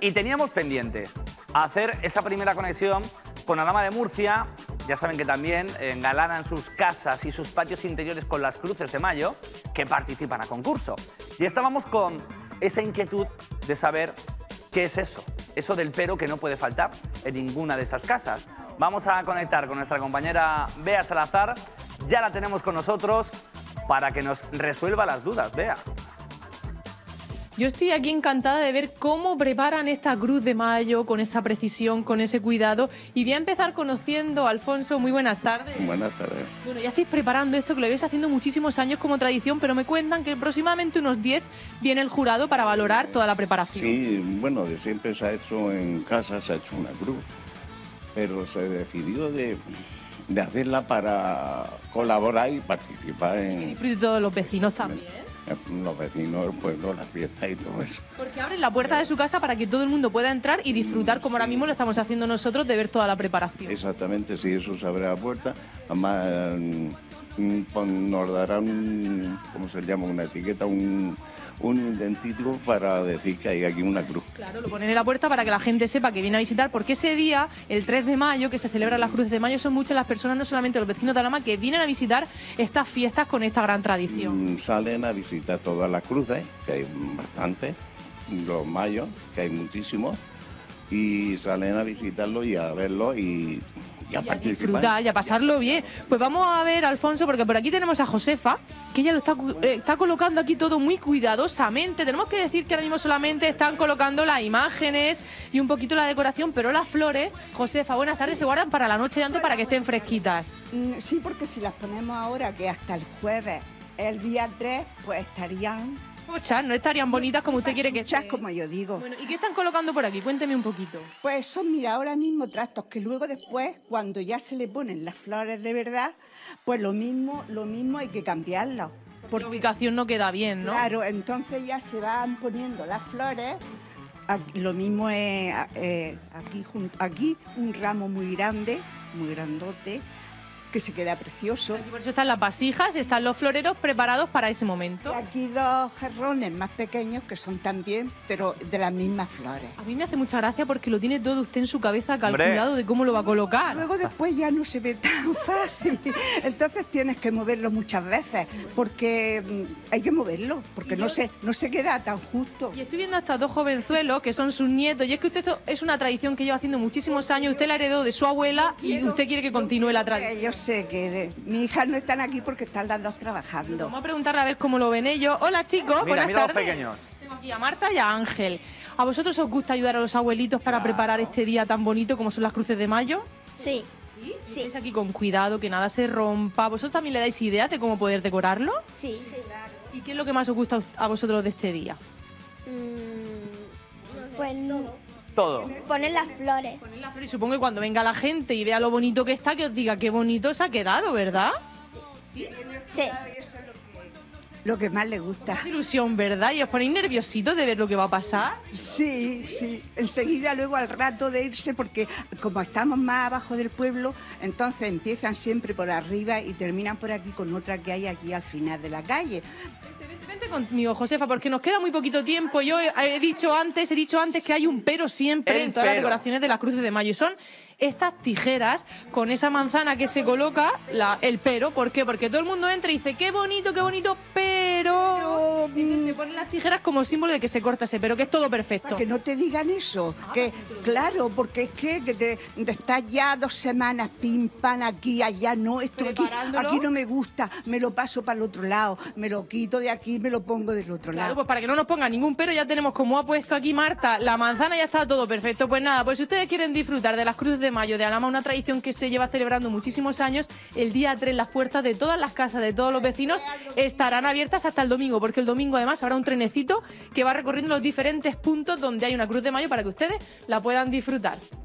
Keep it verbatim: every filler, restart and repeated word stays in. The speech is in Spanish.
Y teníamos pendiente hacer esa primera conexión con Alhama de Murcia. Ya saben que también engalanan sus casas y sus patios interiores con las cruces de mayo que participan a concurso. Y estábamos con esa inquietud de saber qué es eso, eso del pero que no puede faltar en ninguna de esas casas. Vamos a conectar con nuestra compañera Bea Salazar, ya la tenemos con nosotros para que nos resuelva las dudas. Bea. Yo estoy aquí encantada de ver cómo preparan esta cruz de mayo con esa precisión, con ese cuidado. Y voy a empezar conociendo a Alfonso. Muy buenas tardes. Buenas tardes. Bueno, ya estáis preparando esto, que lo habéis haciendo muchísimos años como tradición, pero me cuentan que aproximadamente unos diez viene el jurado para valorar toda la preparación. Sí, bueno, de siempre se ha hecho en casa, se ha hecho una cruz, pero se decidió de, de hacerla para colaborar y participar en... Que disfruten todos los vecinos también. Los vecinos, el pueblo, las fiestas y todo eso. Porque abren la puerta de su casa para que todo el mundo pueda entrar y disfrutar, como ahora mismo lo estamos haciendo nosotros, de ver toda la preparación. Exactamente, sí, eso se abre la puerta. Además, mm, nos darán, ¿cómo se llama? Una etiqueta, un, un identifico para decir que hay aquí una cruz. Claro, lo ponen en la puerta para que la gente sepa que viene a visitar, porque ese día, el tres de mayo, que se celebran las cruces de mayo, son muchas las personas, no solamente los vecinos de Alhama, que vienen a visitar estas fiestas con esta gran tradición. Mm, salen a visitar todas las cruces, que hay bastantes, los mayos, que hay muchísimos, y salen a visitarlo y a verlo y, y a y participar. A disfrutar y a pasarlo bien. Pues vamos a ver, Alfonso, porque por aquí tenemos a Josefa, que ella lo está, eh, está colocando aquí todo muy cuidadosamente. Tenemos que decir que ahora mismo solamente están colocando las imágenes y un poquito la decoración, pero las flores, Josefa, buenas tardes, se guardan para la noche de antes para que estén fresquitas. Sí, porque si las ponemos ahora, que hasta el jueves, el día tres, pues estarían... Pochas, no estarían bonitas como usted quiere que estén. como yo digo. Bueno, ¿y qué están colocando por aquí? Cuénteme un poquito. Pues son, mira, ahora mismo trastos que luego después, cuando ya se le ponen las flores de verdad, pues lo mismo, lo mismo hay que cambiarlo. Porque la ubicación no queda bien, ¿no? Claro, entonces ya se van poniendo las flores. Aquí, lo mismo es eh, aquí, aquí un ramo muy grande, muy grandote, que se queda precioso. Aquí por eso están las vasijas, están los floreros preparados para ese momento. Y aquí dos jarrones más pequeños que son también, pero de las mismas flores. A mí me hace mucha gracia porque lo tiene todo usted en su cabeza calculado. Hombre, de cómo lo va a colocar. Luego después ya no se ve tan fácil. Entonces tienes que moverlo muchas veces, porque hay que moverlo, porque no se, no se queda tan justo. Y estoy viendo a estos dos jovenzuelos que son sus nietos, y es que usted esto es una tradición que lleva haciendo muchísimos años, usted la heredó de su abuela y usted quiere que continúe la tradición. Ellos sé que de, mis hijas no están aquí porque están las dos trabajando. Vamos a preguntarle a ver cómo lo ven ellos. Hola, chicos, mira, buenas mira tardes. Los pequeños. Tengo aquí a Marta y a Ángel. ¿A vosotros os gusta ayudar a los abuelitos para preparar este día tan bonito como son las cruces de mayo? Sí. ¿Sí? Sí. Estáis aquí con cuidado, que nada se rompa. ¿Vosotros también le dais ideas de cómo poder decorarlo? Sí. Sí, claro. ¿Y qué es lo que más os gusta a vosotros de este día? Mm, pues Todo. poner las flores. Poner las flores. Y supongo que cuando venga la gente y vea lo bonito que está, que os diga qué bonito se ha quedado, ¿verdad? Sí. Lo que más les gusta. Qué ilusión, ¿verdad? ¿Y os ponéis nerviositos de ver lo que va a pasar? Sí, sí. Enseguida, luego al rato de irse, porque como estamos más abajo del pueblo, entonces empiezan siempre por arriba y terminan por aquí con otra que hay aquí al final de la calle. Vente conmigo, Josefa, porque nos queda muy poquito tiempo. Yo he, he dicho antes, he dicho antes que hay un pero siempre El en todas pero. las decoraciones de las cruces de mayo. Y son estas tijeras con esa manzana que se coloca, la, el pero. ¿Por qué? Porque todo el mundo entra y dice, qué bonito, qué bonito, pero... Y que se ponen las tijeras como símbolo de que se corta ese pero, que es todo perfecto. Que no te digan eso, que claro, porque es que, que te, te estás ya dos semanas pim, pam, aquí, allá, no, esto aquí, aquí no me gusta, me lo paso para el otro lado, me lo quito de aquí, me lo pongo del otro Claro, lado. pues para que no nos ponga ningún pero, ya tenemos, como ha puesto aquí Marta, la manzana, ya está todo perfecto. Pues nada, pues si ustedes quieren disfrutar de las cruces de mayo de Alhama, una tradición que se lleva celebrando muchísimos años, el día tres las puertas de todas las casas de todos los vecinos estarán abiertas hasta el domingo, porque el domingo además habrá un trenecito que va recorriendo los diferentes puntos donde hay una cruz de mayo para que ustedes la puedan disfrutar.